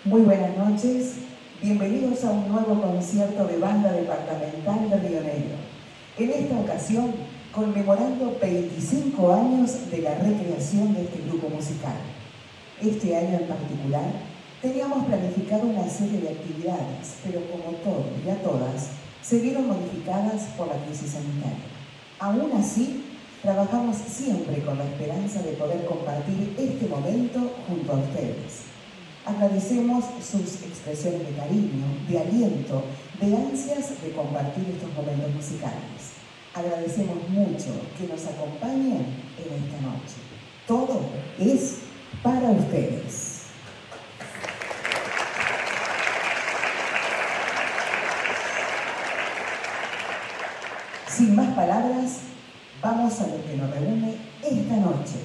Muy buenas noches, bienvenidos a un nuevo concierto de banda departamental de Río Negro. En esta ocasión, conmemorando 25 años de la recreación de este grupo musical. Este año en particular, teníamos planificado una serie de actividades, pero como todo y a todas, se vieron modificadas por la crisis sanitaria. Aún así, trabajamos siempre con la esperanza de poder compartir este momento junto a ustedes. Agradecemos sus expresiones de cariño, de aliento, de ansias de compartir estos momentos musicales. Agradecemos mucho que nos acompañen en esta noche. Todo es para ustedes. Sin más palabras, vamos a lo que nos reúne esta noche.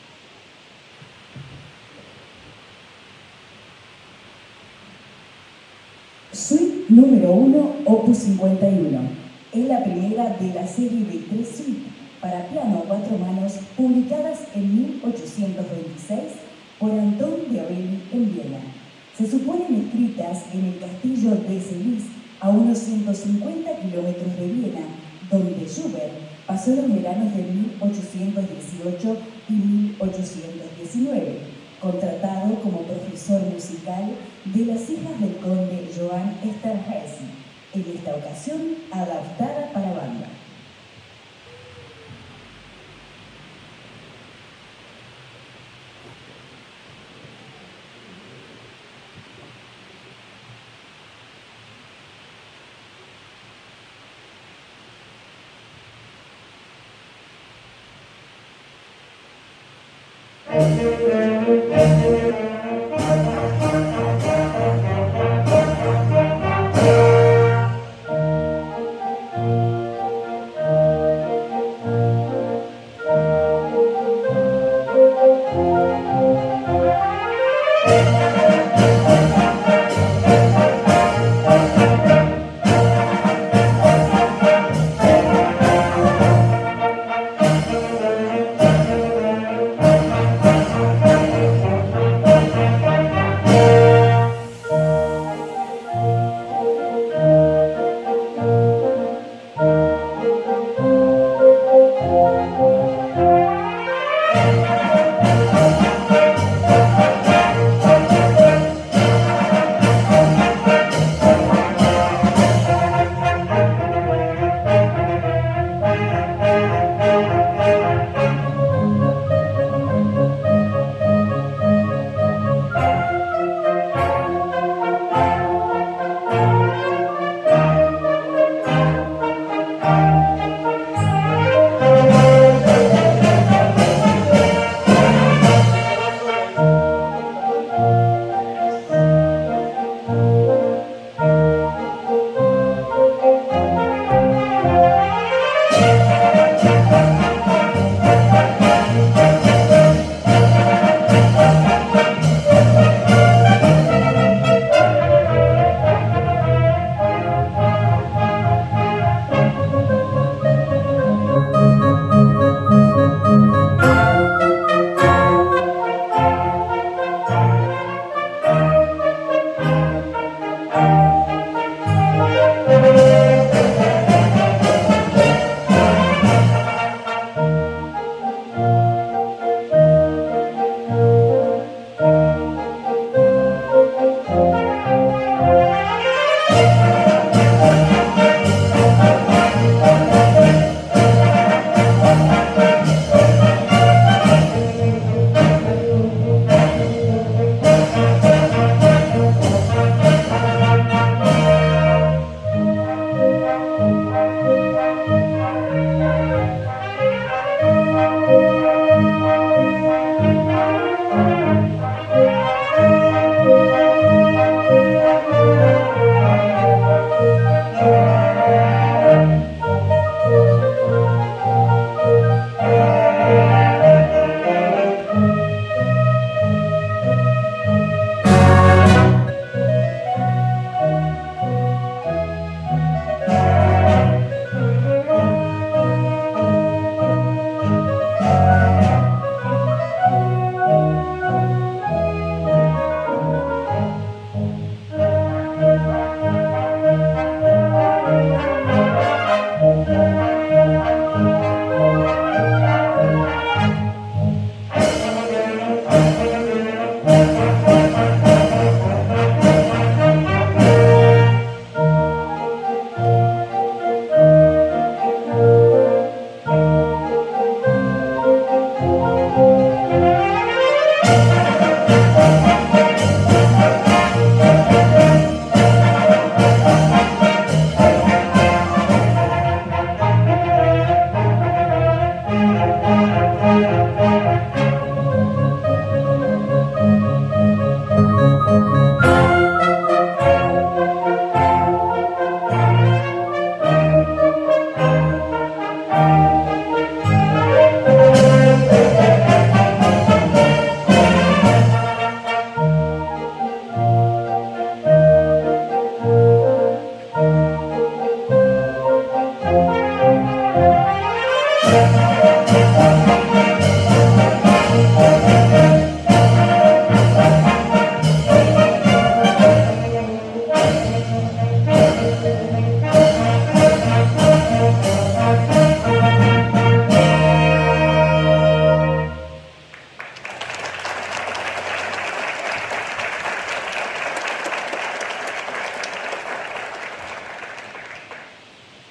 Suite número 1, Opus 51. Es la primera de la serie de 3 suites para piano a 4 manos publicadas en 1826 por Anton de Aureli en Viena. Se suponen escritas en el castillo de Selis, a unos 150 kilómetros de Viena, donde Schubert pasó los veranos de 1818 y 1819. Contratado como profesor musical de las hijas del conde Johann Esterházy, en esta ocasión adaptada para banda.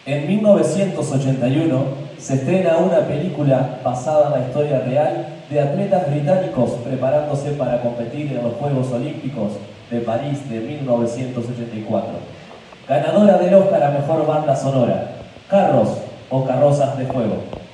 En 1981 se estrena una película basada en la historia real de atletas británicos preparándose para competir en los Juegos Olímpicos de París de 1984. Ganadora del Oscar a Mejor Banda Sonora, Carros o Carrozas de Fuego.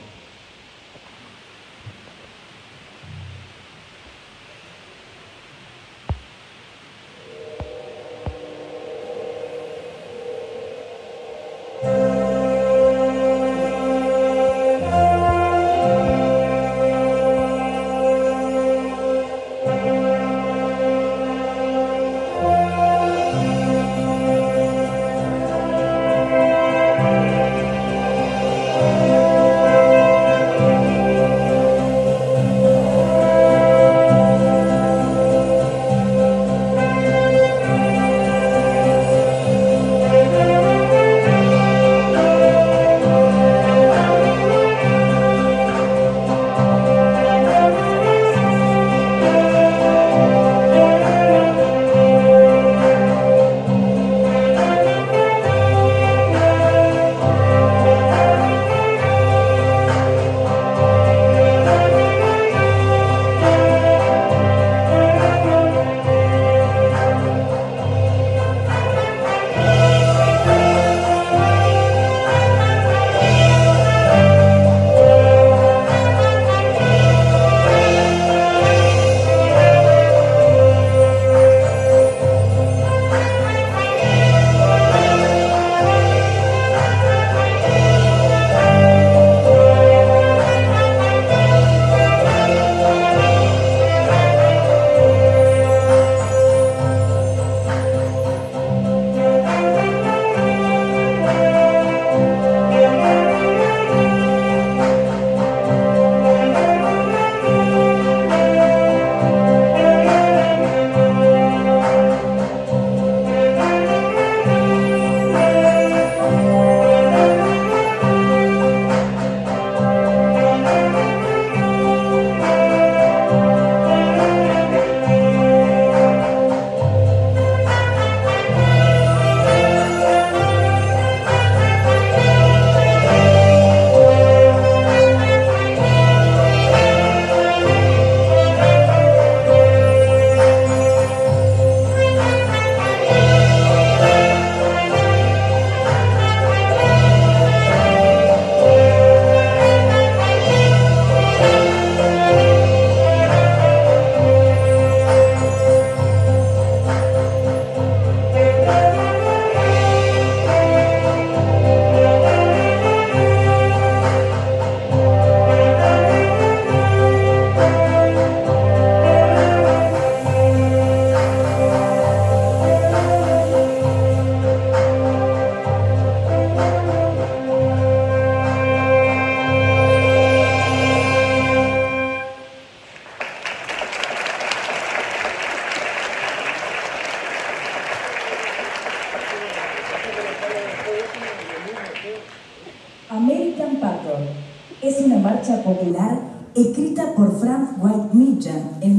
American Patrol es una marcha popular escrita por Frank White Mitchell en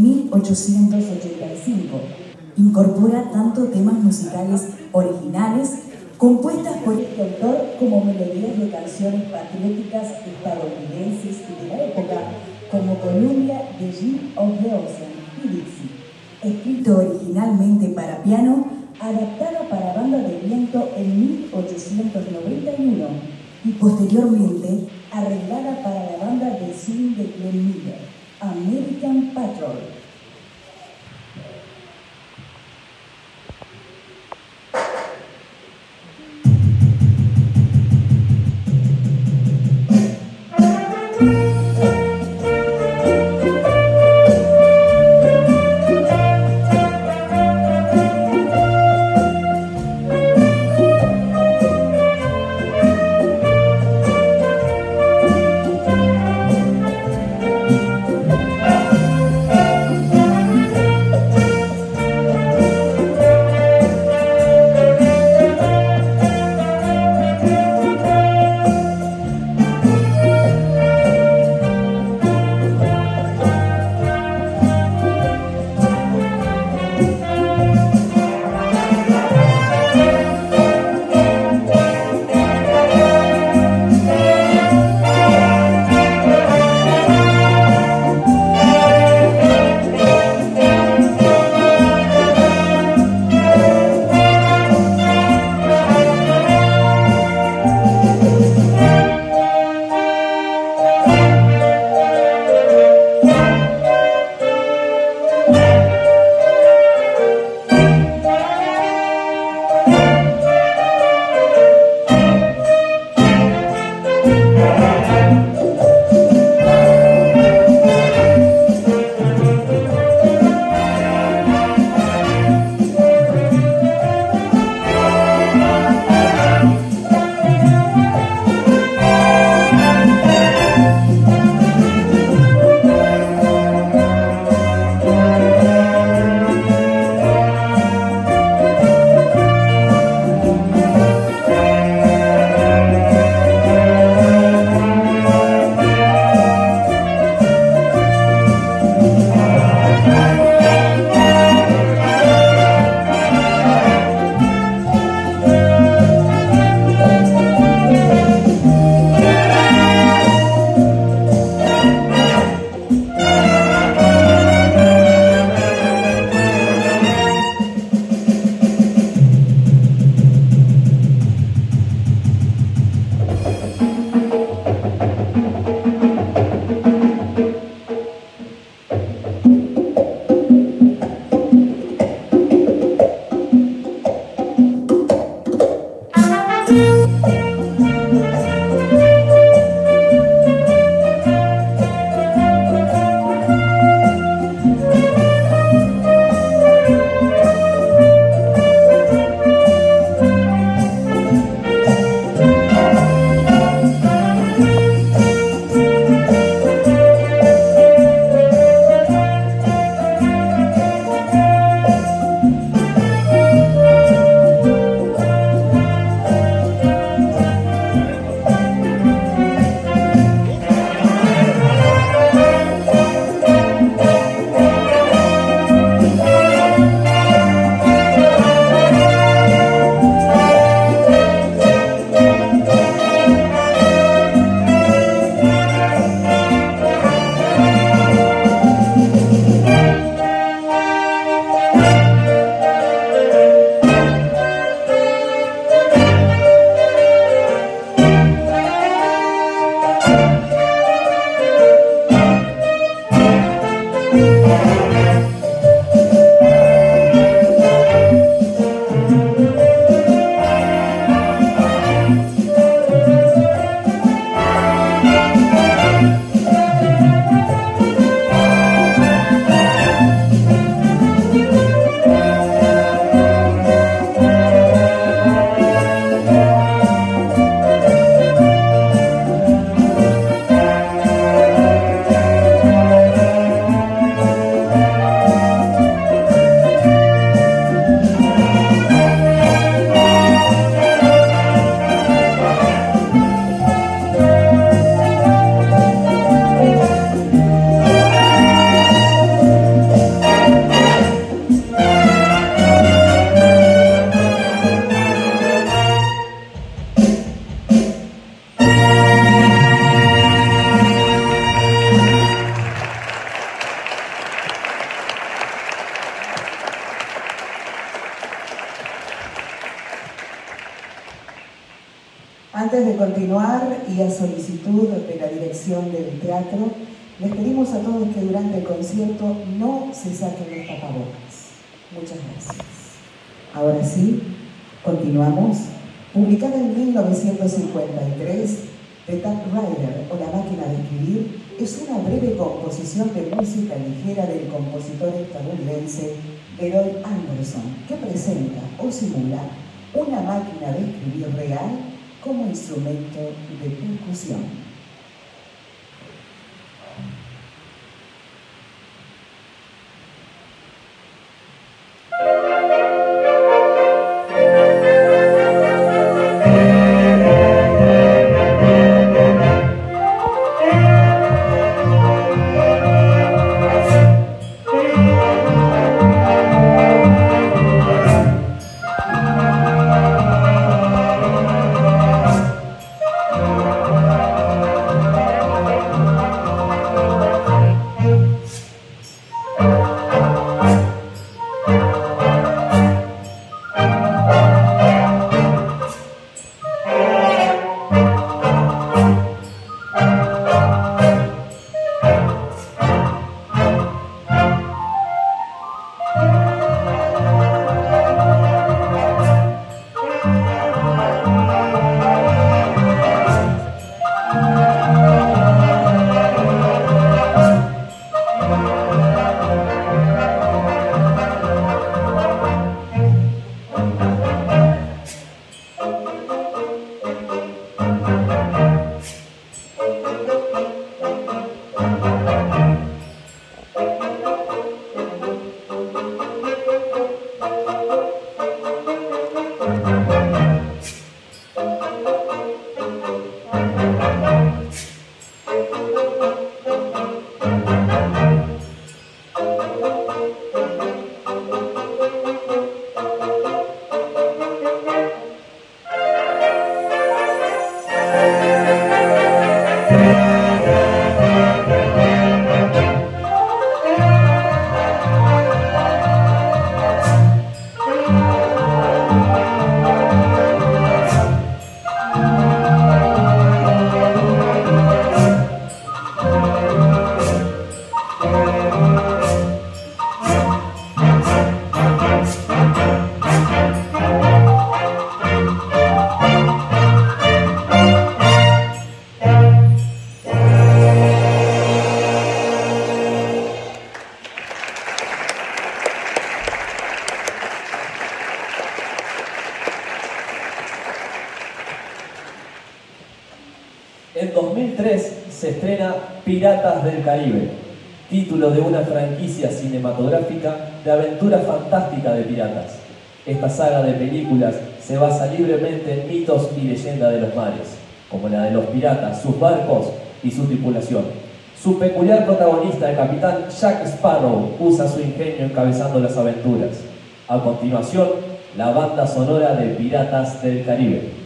1885. Incorpora tanto temas musicales originales compuestas por este autor como melodías de canciones patrióticas estadounidenses de la época, como Columbia, The Gin of the Ocean y Dixie. Escrito originalmente para piano, adaptada para banda de viento en 1891 y posteriormente arreglada para la banda de swing de Glenn Miller, American Patrol. continuar y a solicitud de la dirección del teatro, les pedimos a todos que durante el concierto no se saquen los tapabocas. Muchas gracias. Ahora sí, continuamos. Publicada en 1953, The Typewriter o La máquina de escribir es una breve composición de música ligera del compositor estadounidense Leroy Anderson, que presenta o simula una máquina de escribir real como instrumento de percusión. En 2003 se estrena Piratas del Caribe, título de una franquicia cinematográfica de aventura fantástica de piratas. Esta saga de películas se basa libremente en mitos y leyendas de los mares, como la de los piratas, sus barcos y su tripulación. Su peculiar protagonista, el capitán Jack Sparrow, usa su ingenio encabezando las aventuras. A continuación, la banda sonora de Piratas del Caribe.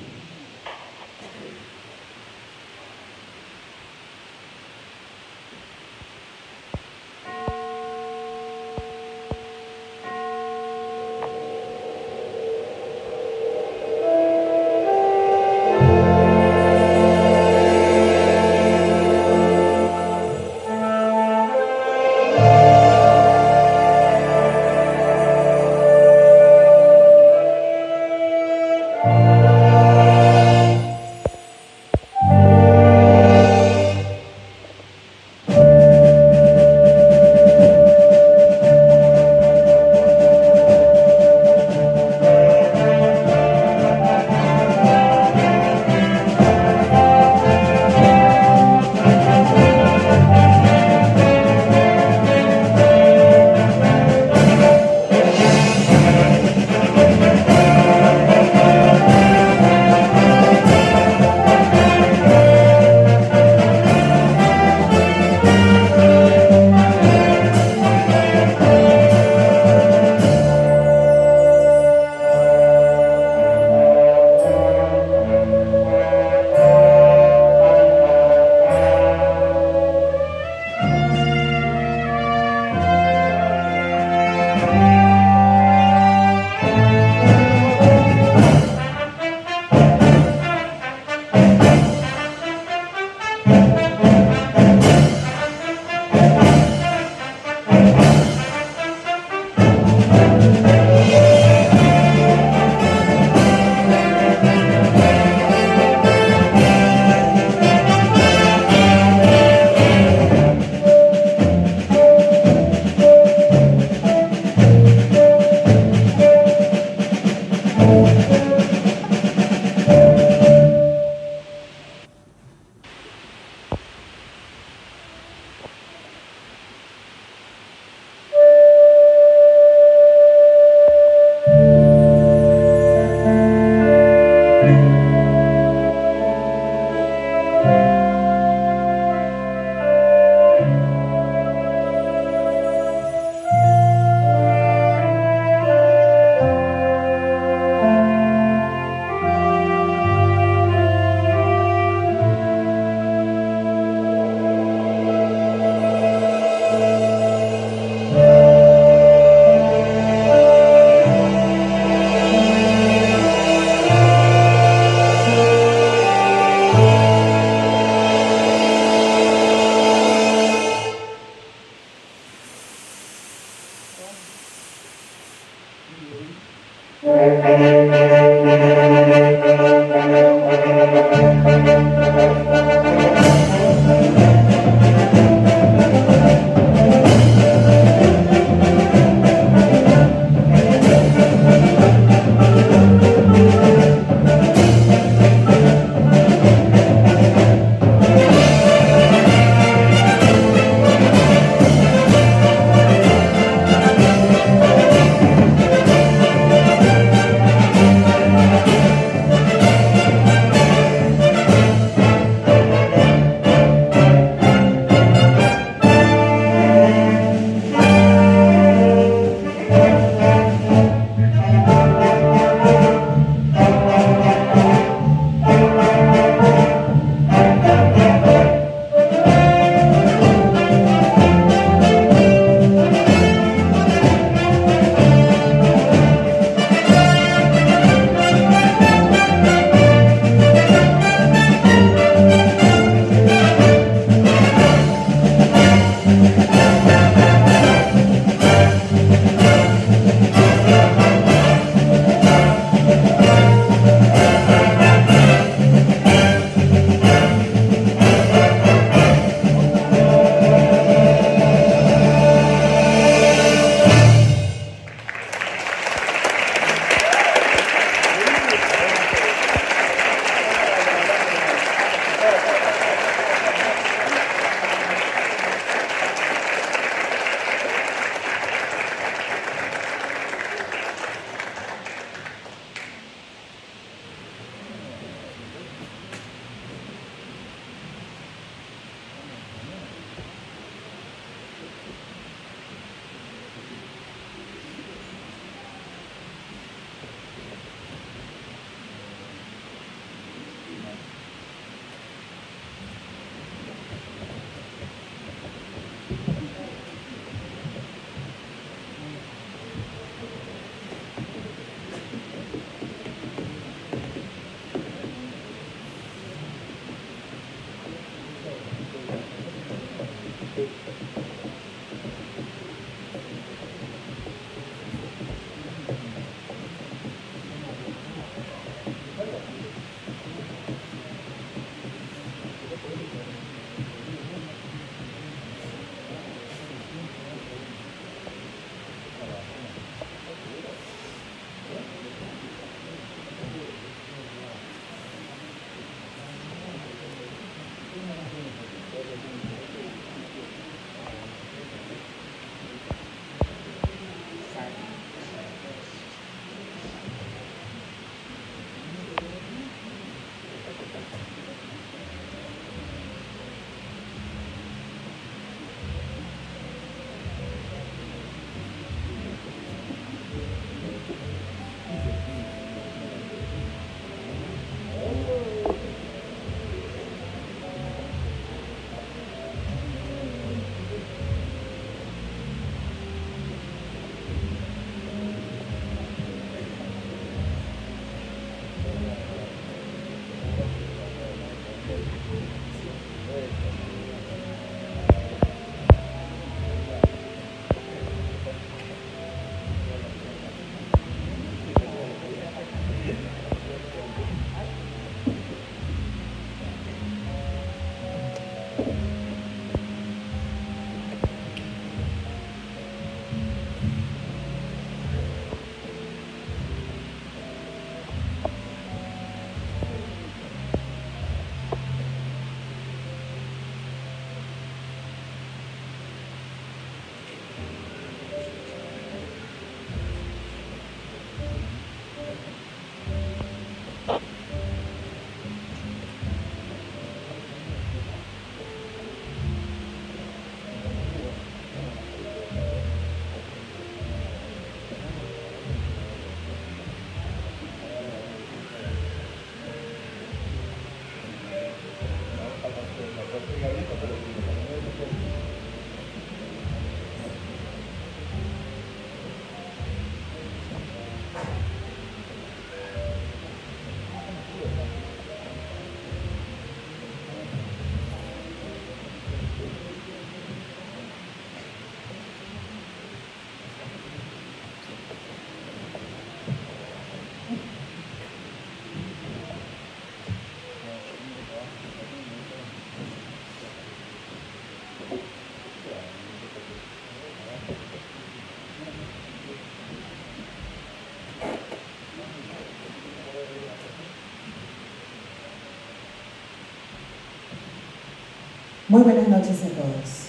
Muy buenas noches a todos.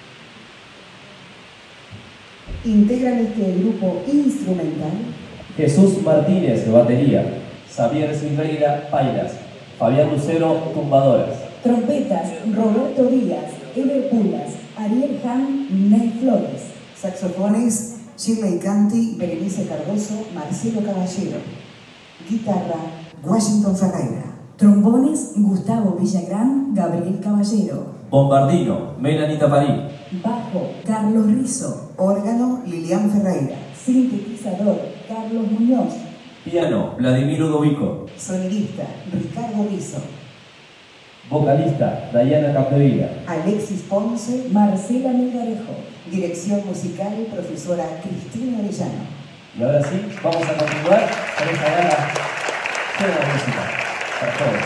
Integran este grupo instrumental Jesús Martínez, batería. Xavier Silveira, pailas. Fabián Lucero, tumbadoras. Trompetas, Roberto Díaz, Eber Pulas, Ariel Han, Ney Flores. saxofones, Shirley Canti, Berenice Cardoso, Marcelo Caballero. Guitarra, Washington Ferreira. Trombones, Gustavo Villagrán, Gabriel Caballero. Bombardino, Melanie Taparí. Bajo, Carlos Rizo. Órgano, Lilian Ferreira. Sintetizador, Carlos Muñoz. Piano, Vladimir Udovico. Sonidista, Ricardo Rizzo. Vocalista, Dayana Capdevila. Alexis Ponce. Marcela Melgarejo. Dirección musical, profesora Cristina Arellano. Y ahora sí, vamos a continuar con esta gala llena de música para todos.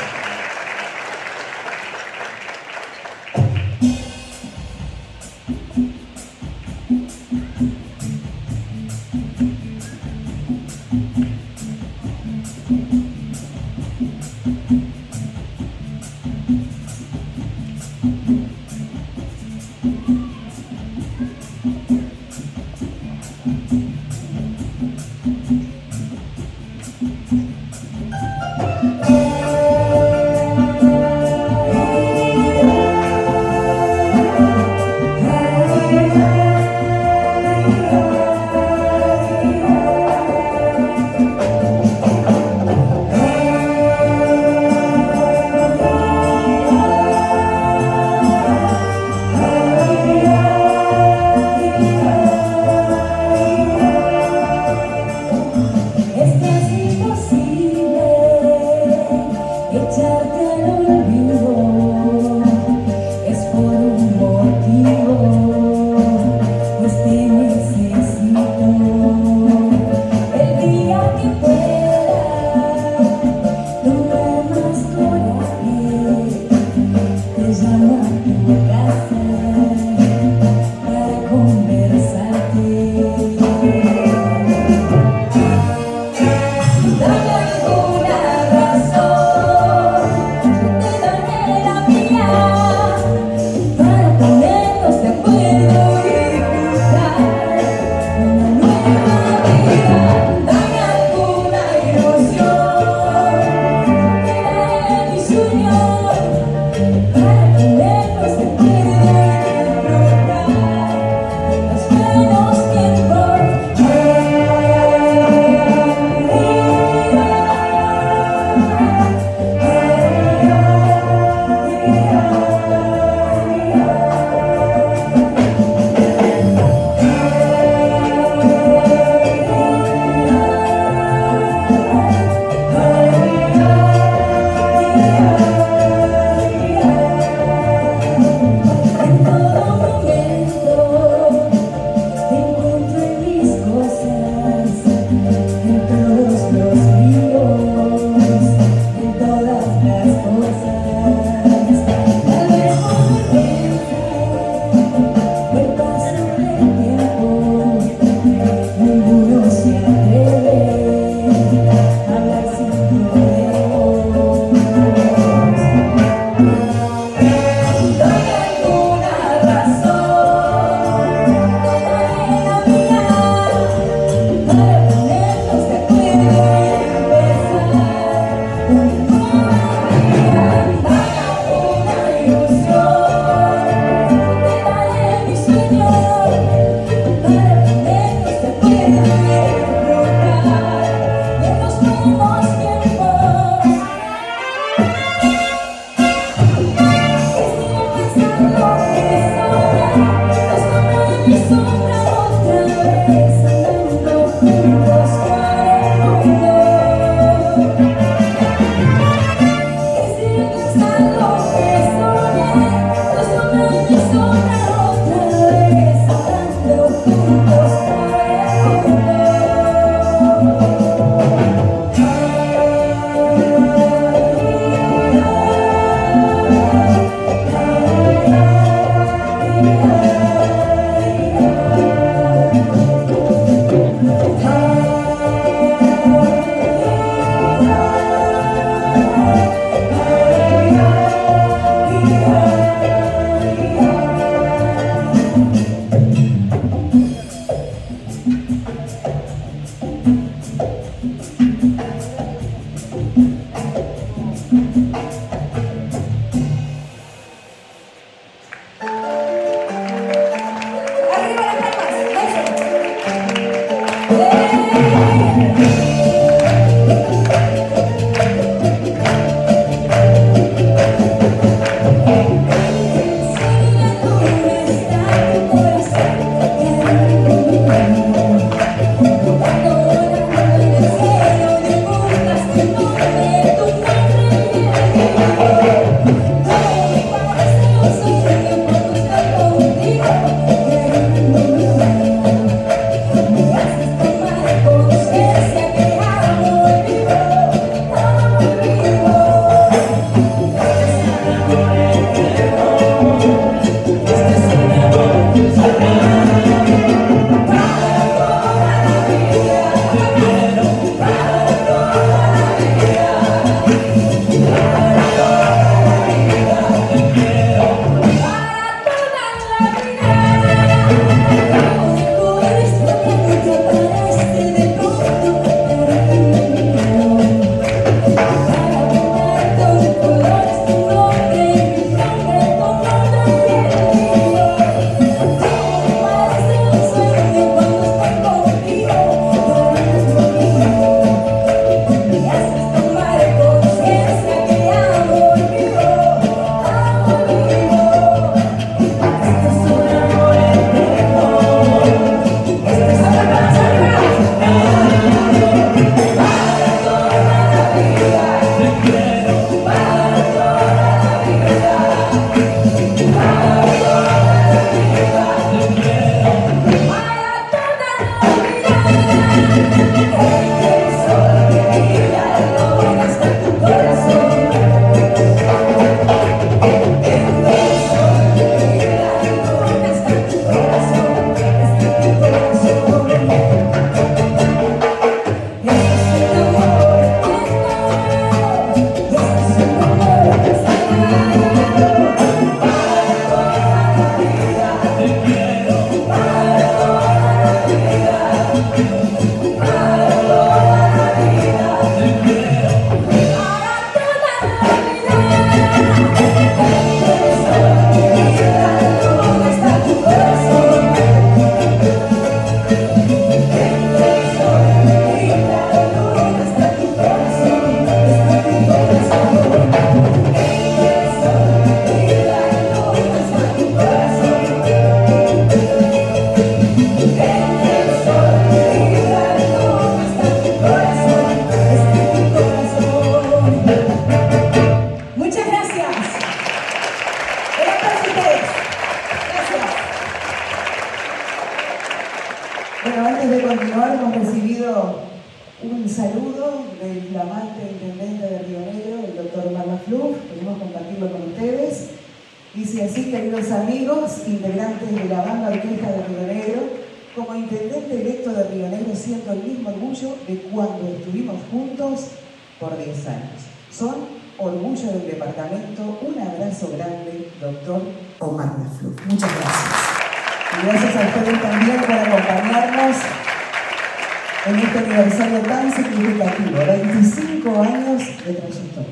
saludo del flamante intendente de Río Negro, el doctor Omar Mafluf. Queremos compartirlo con ustedes. Dice así: queridos amigos, integrantes de la banda orquesta de Río Negro, como intendente electo de Río Negro siento el mismo orgullo de cuando estuvimos juntos por 10 años. Son orgullo del departamento. Un abrazo grande, doctor Omar Mafluf. Muchas gracias. Y gracias a ustedes también por acompañarnos en este aniversario tan significativo, 25 años de trayectoria.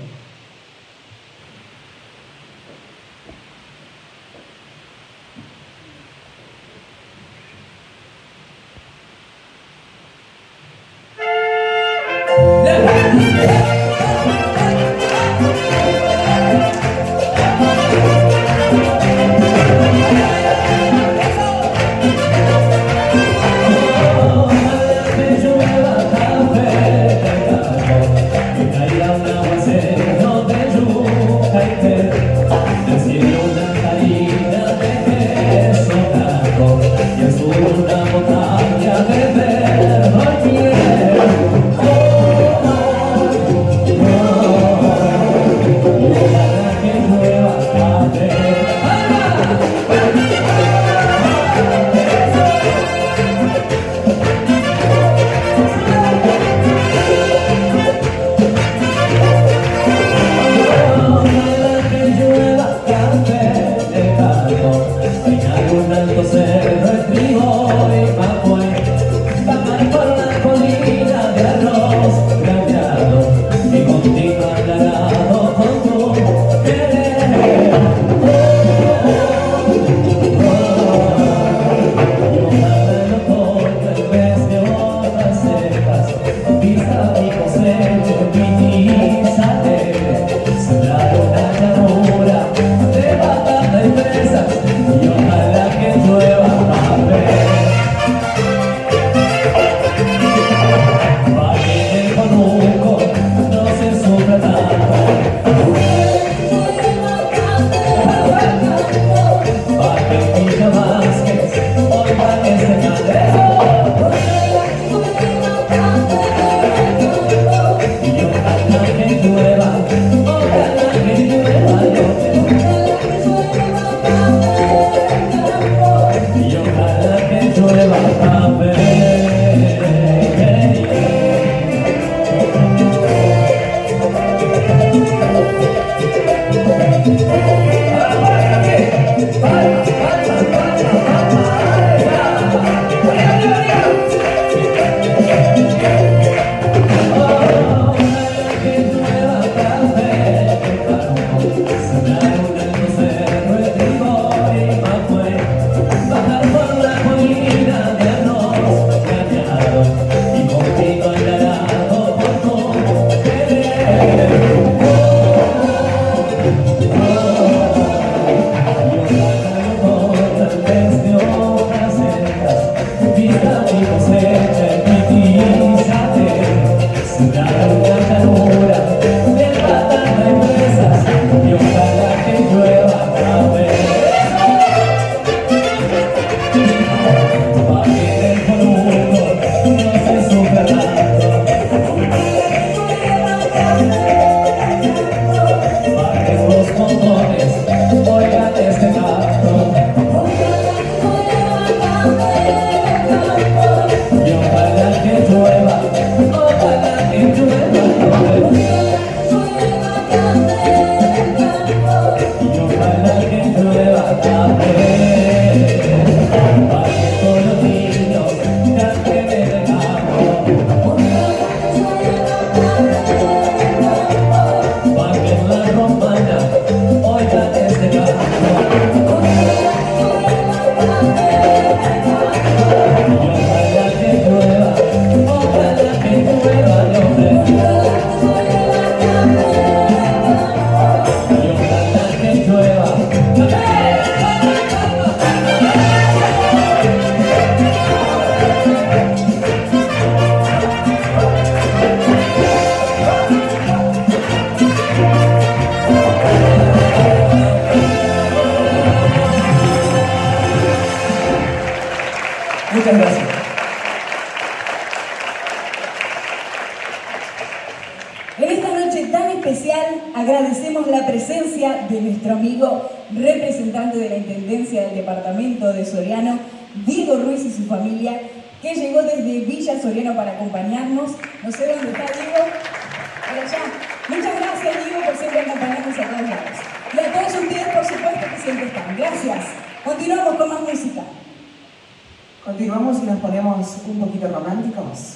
de nuestro amigo representante de la Intendencia del Departamento de Soriano, Diego Ruiz y su familia, que llegó desde Villa Soriano para acompañarnos. No sé dónde está Diego. Por allá. Muchas gracias, Diego, por siempre acompañarnos a todos lados. Y a todos ustedes, por supuesto, que siempre están. Gracias. Continuamos con más música. Continuamos y nos ponemos un poquito románticos.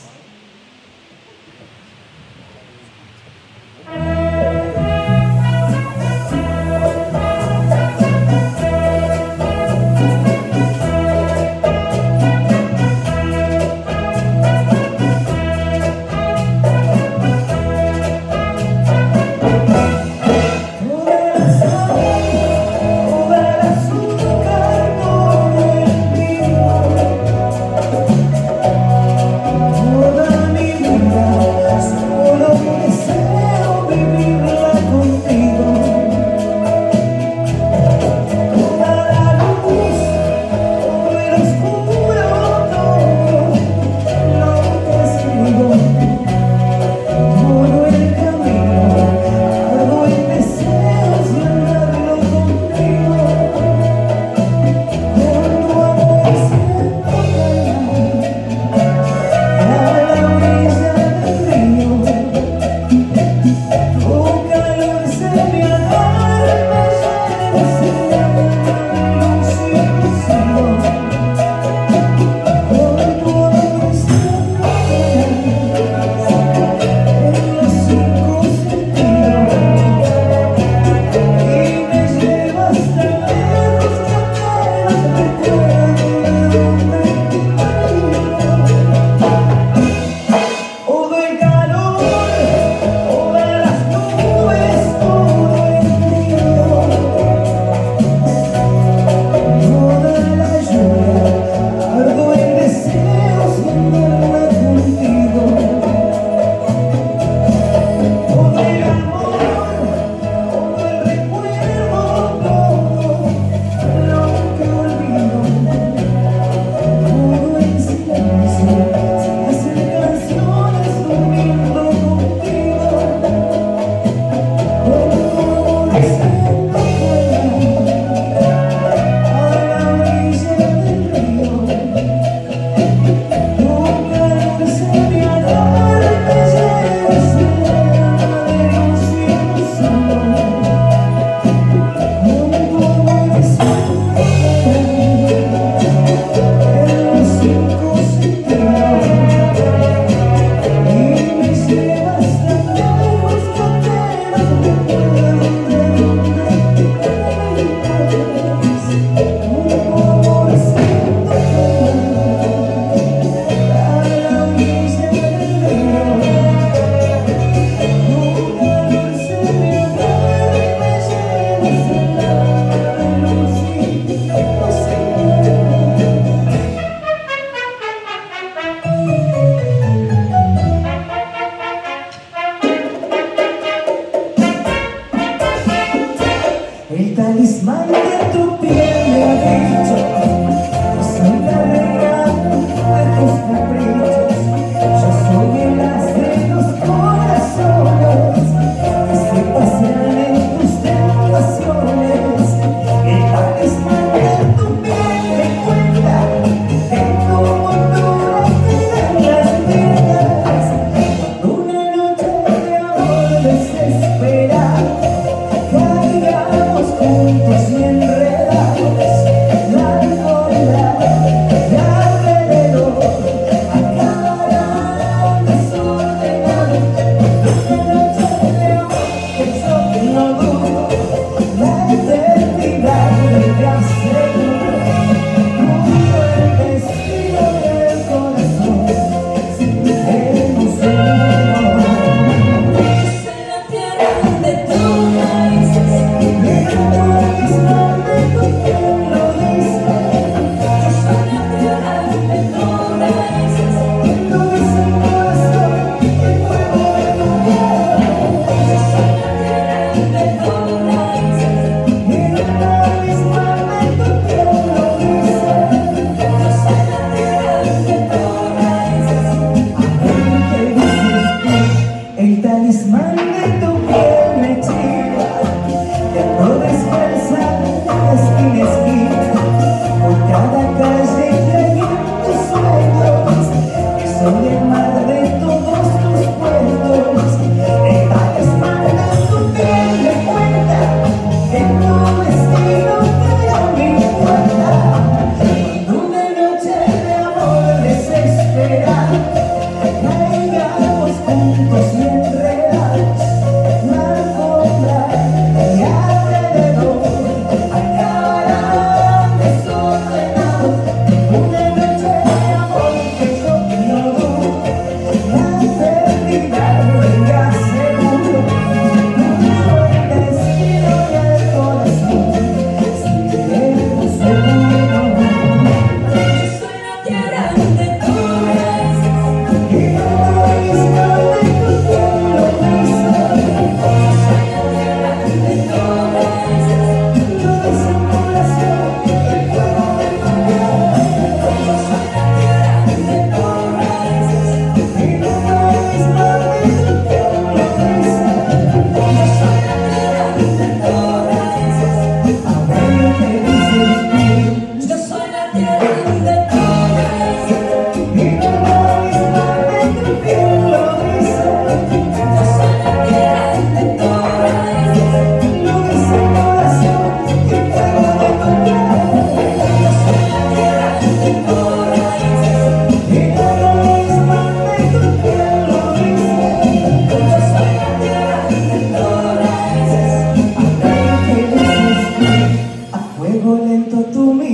Acá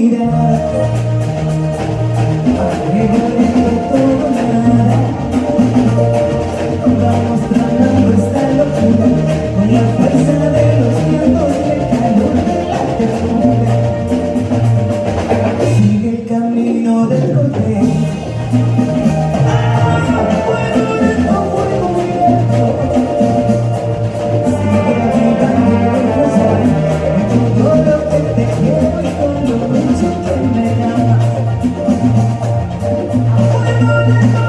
mirada, a fuego lento todo nada. Vamos tramando esta locura con la fuerza de los vientos y el calor de la ternura. Sigue el camino del cortejo. Fuego lento, fuego lento. Sigue avivando el rosal, con todo lo que te quiero y con lo mucho que me ama. Fuego lento,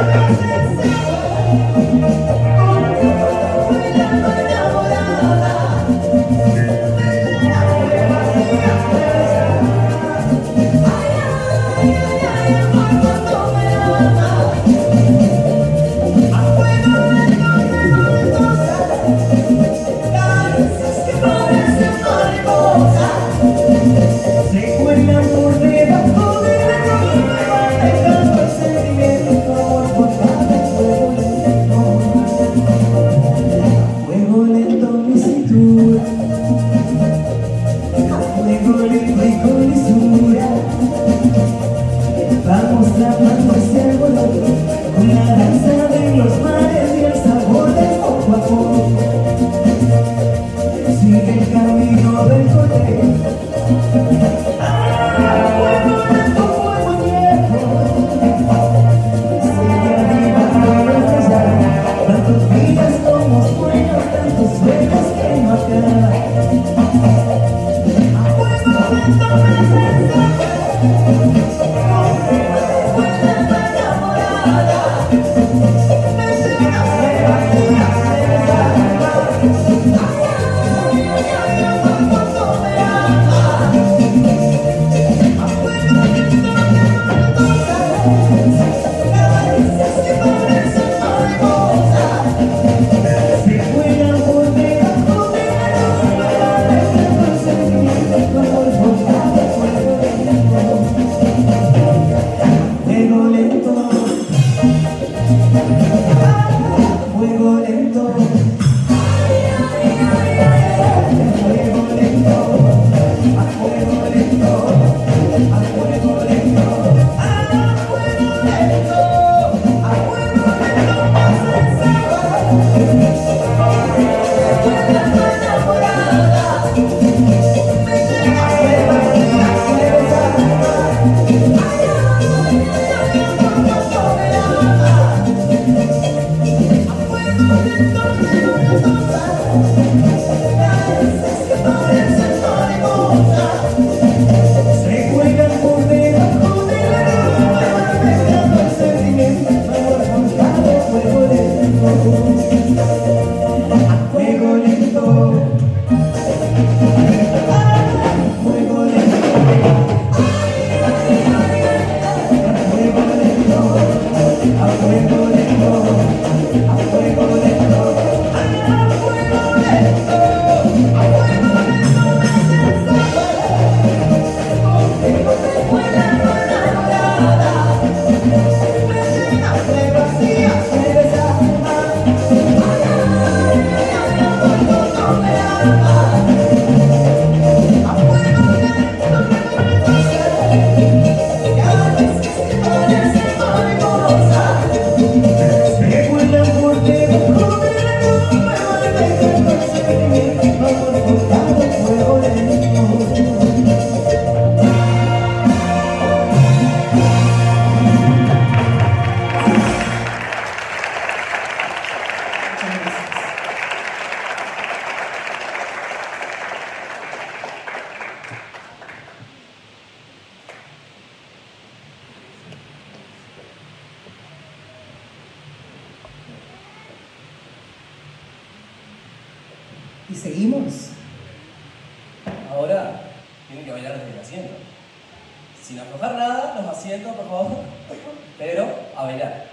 Y seguimos. Ahora tienen que bailar desde el asiento. Sin aflojar nada, los asientos, por favor. Pero a bailar.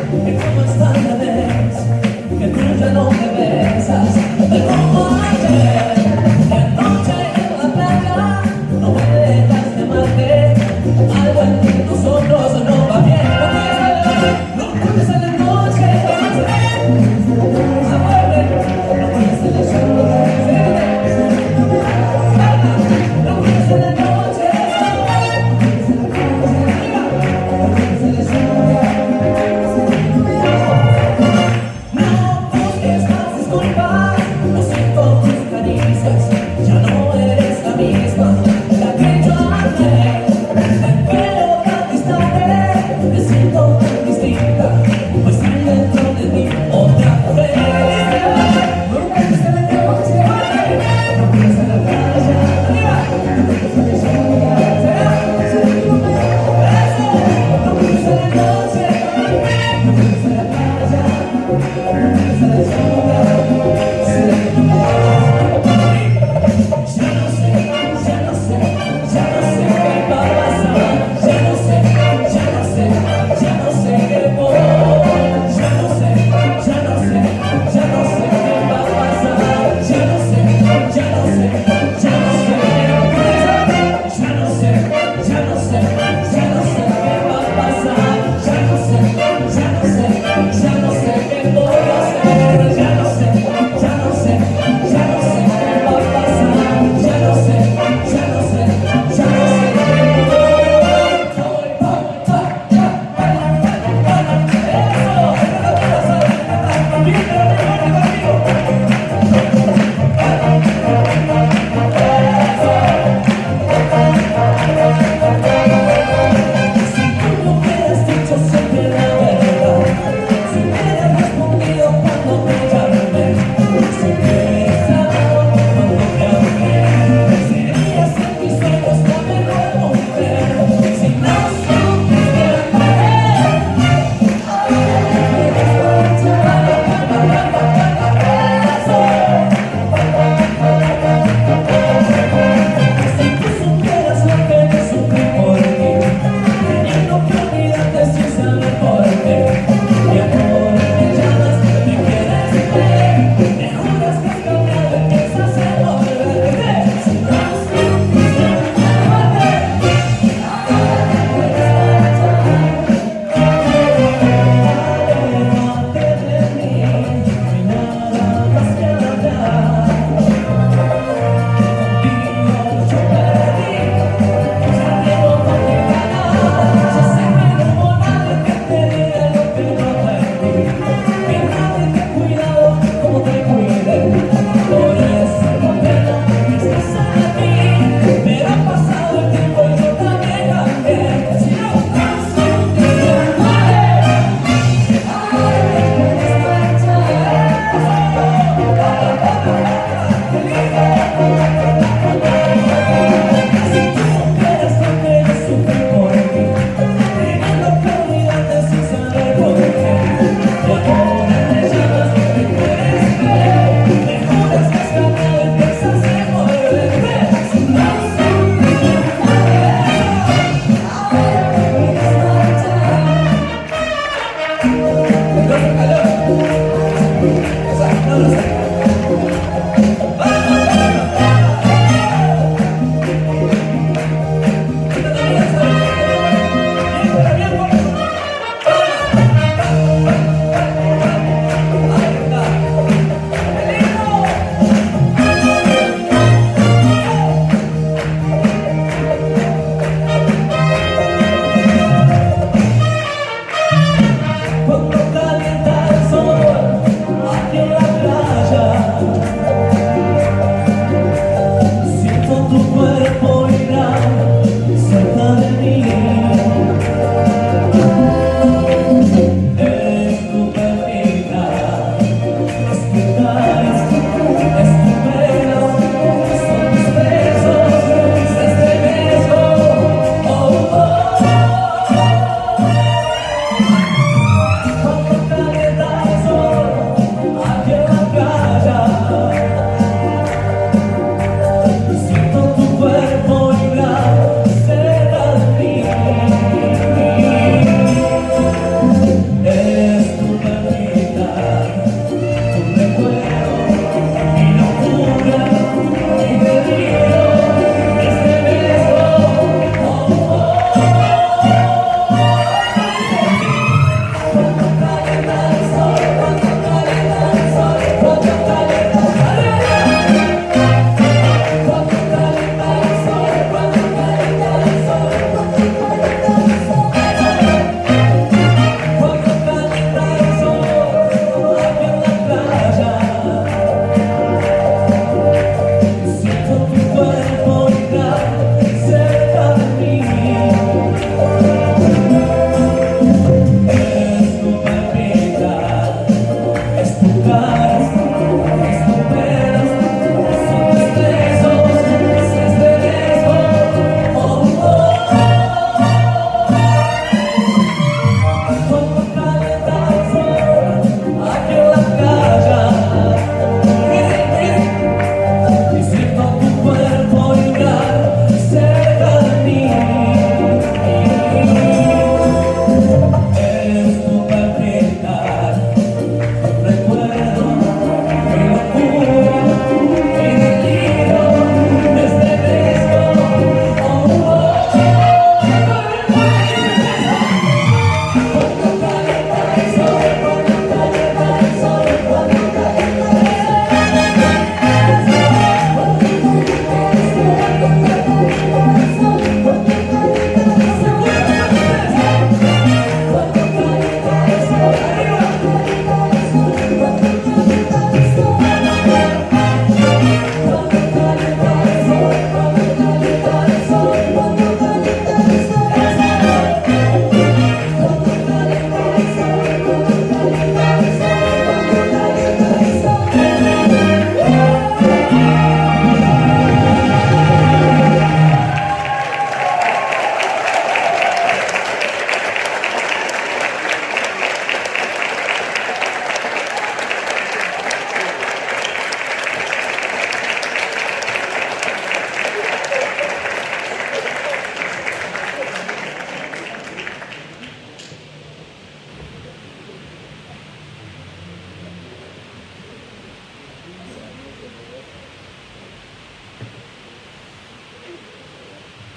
Que tú ya no me besas, como ayer.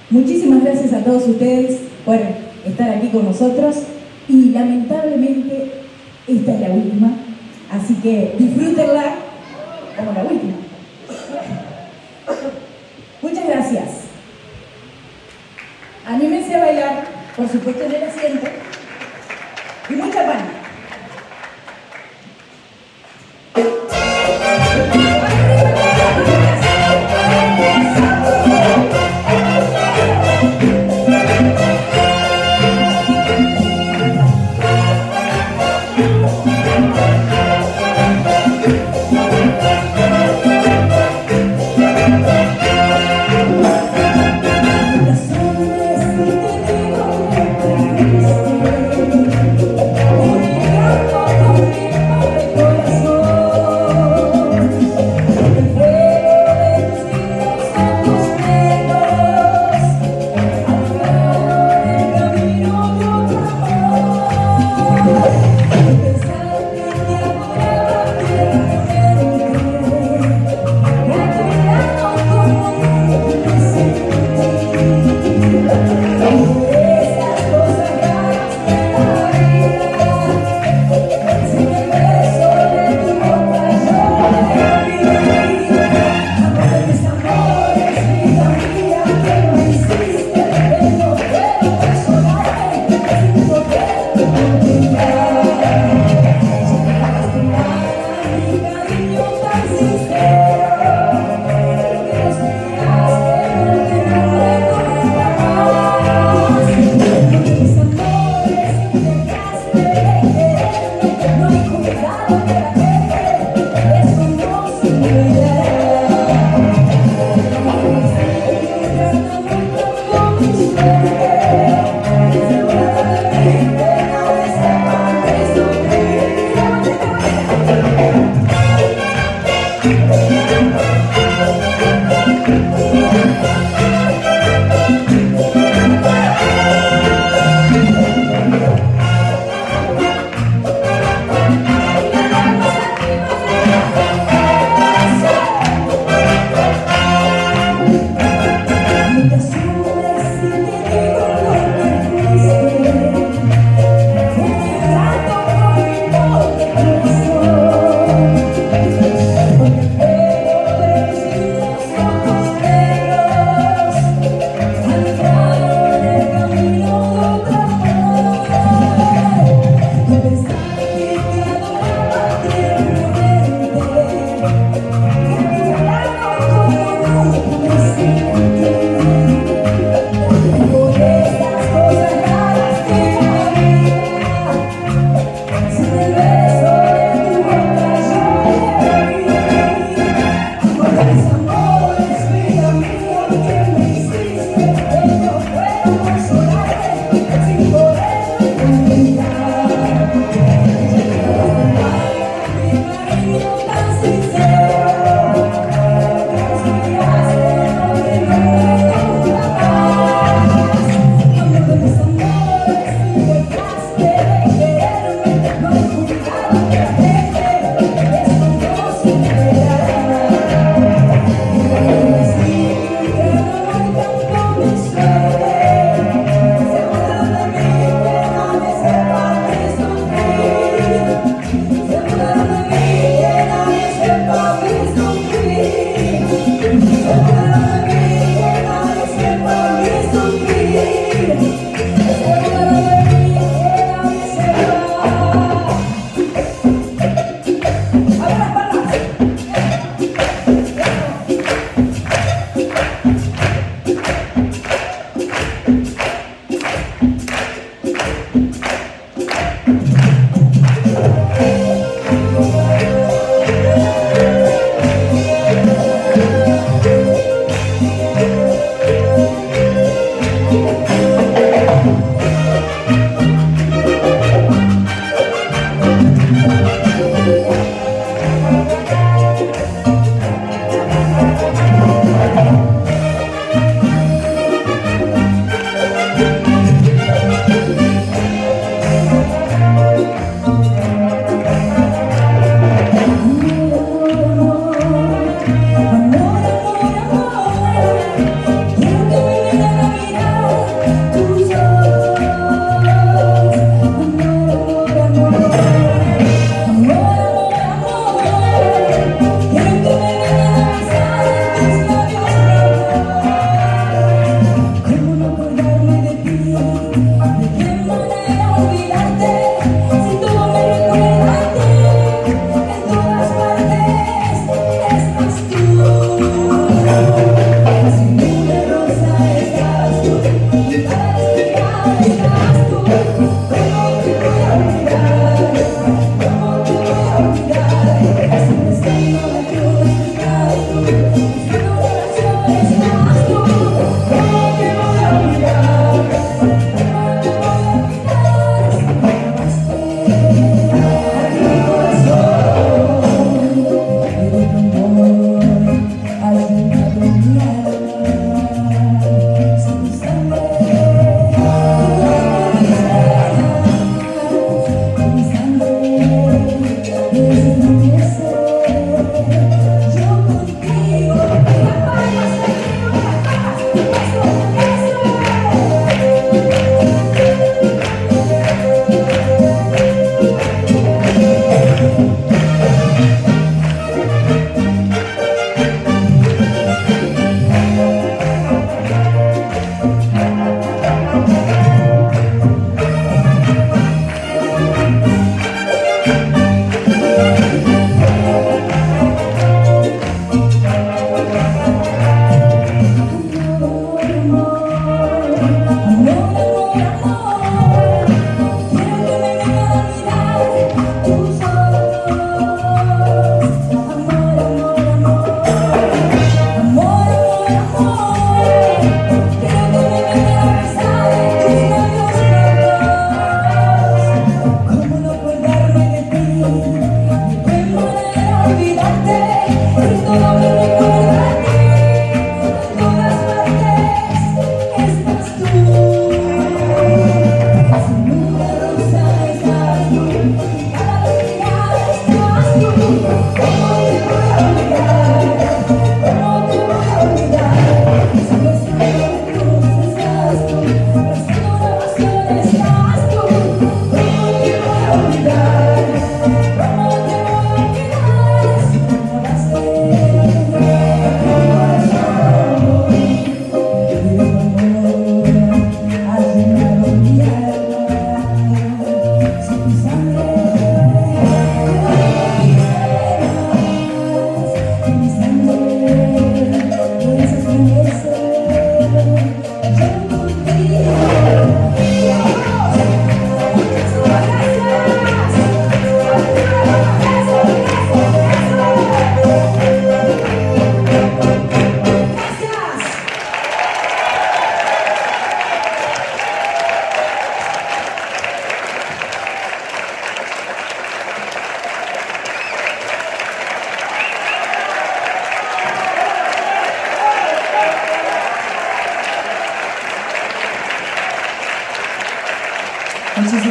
Muchísimas gracias a todos ustedes por estar aquí con nosotros y lamentablemente esta es la última, así que disfrútenla como la última. Muchas gracias. Anímense a bailar, por supuesto en el asiento, y mucha pan.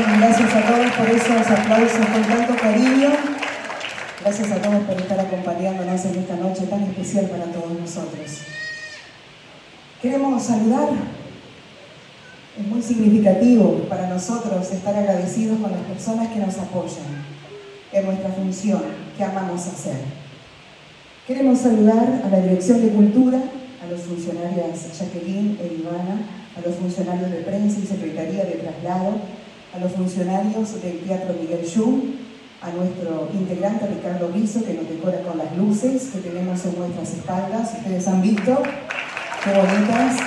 gracias a todos por esos aplausos con tanto cariño. Gracias a todos por estar acompañándonos en esta noche tan especial para todos nosotros. Queremos saludar. Es muy significativo para nosotros estar agradecidos con las personas que nos apoyan en nuestra función que amamos hacer. Queremos saludar a la Dirección de Cultura, a los funcionarios Jacqueline e Ivana, a los funcionarios de prensa y Secretaría de Traslado, a los funcionarios del Teatro Miguel Jung, a nuestro integrante Ricardo Rizzo, que nos decora con las luces que tenemos en nuestras espaldas. Ustedes han visto qué bonitas.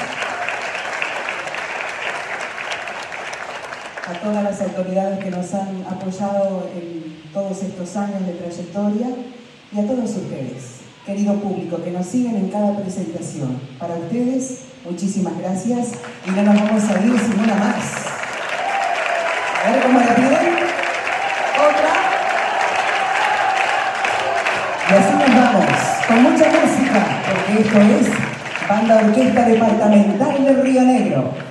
A todas las autoridades que nos han apoyado en todos estos años de trayectoria y a todos ustedes, querido público, que nos siguen en cada presentación. Para ustedes, muchísimas gracias y no nos vamos a ir sin una más. A ver cómo la piden. Otra. Y así nos vamos, con mucha música, porque esto es Banda Orquesta Departamental del Río Negro.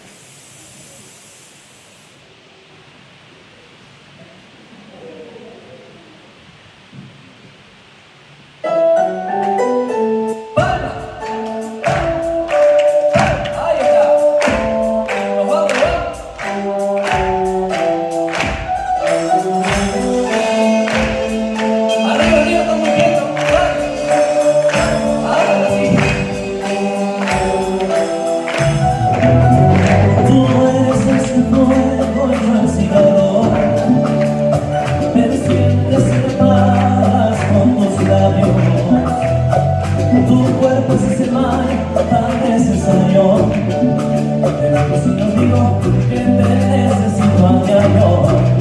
Tu cuerpo es ese mal tan necesario. Pero si no digo que te necesito a diario.